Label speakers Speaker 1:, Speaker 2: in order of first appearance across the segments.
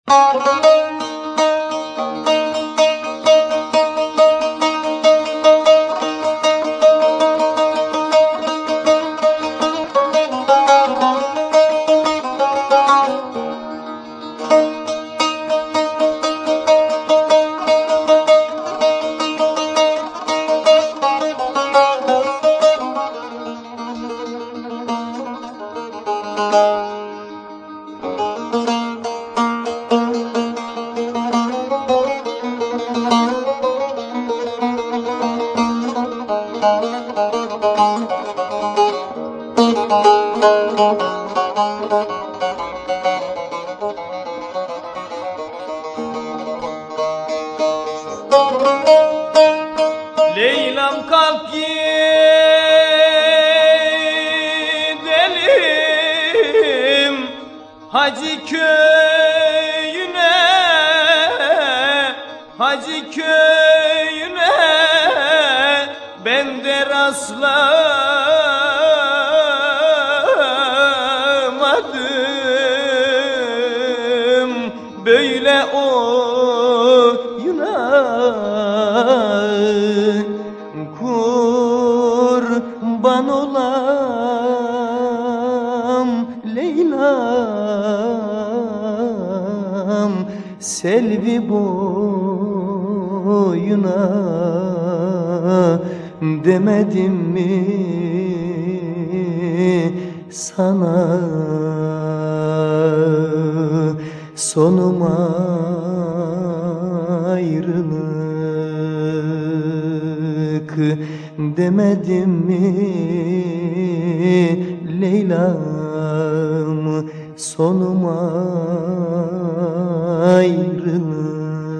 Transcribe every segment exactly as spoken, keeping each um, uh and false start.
Speaker 1: Leylam kalk gidelim Hacı köyüne, Hacı köyüne. Ben de rastlamadım böyle oyuna. Kurban olam Leyla'm selvi boyuna. Demedim mi sana sonum ayrılık? Demedim mi Leyla'm sonum ayrılık?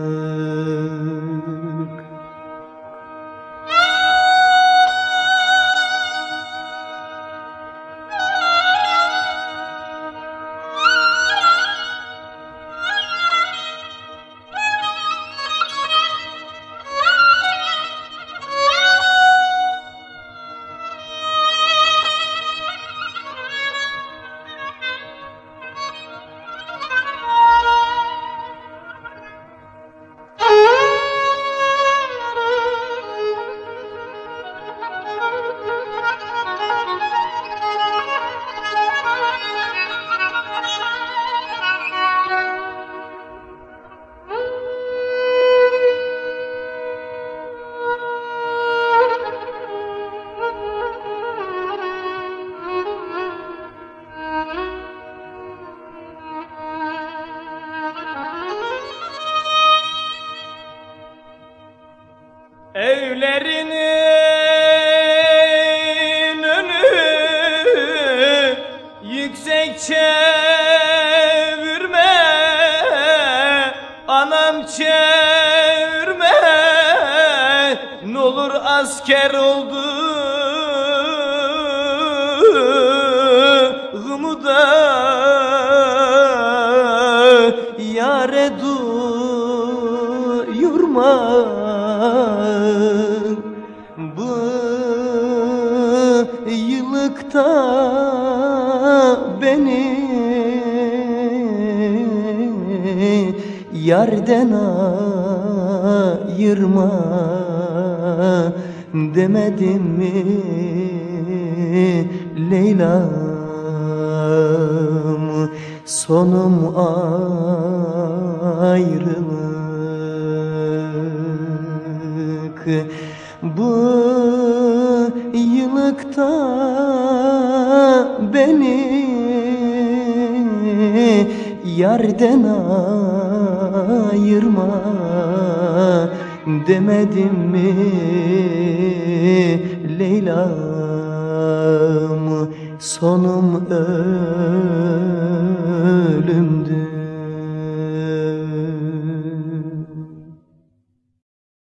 Speaker 1: Evlerinin önü yüksek çevirme, anam çevirme, n'olur asker olduğumu da yâre duyurma. Bıyıkta beni yerden ayırma. Demedim mi Leyla'm sonum ayrılık? Bıyıkta beni yerden ayırma. Demedim mi Leyla'm sonum ölümdür?